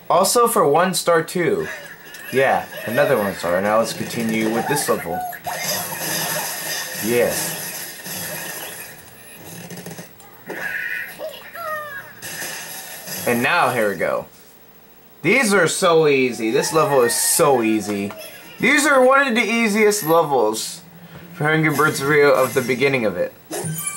Also for 1 star too. Yeah, another 1 star. Now let's continue with this level. Yes. And now here we go. These are so easy. This level is so easy. These are one of the easiest levels for Angry Birds Rio of the beginning of it.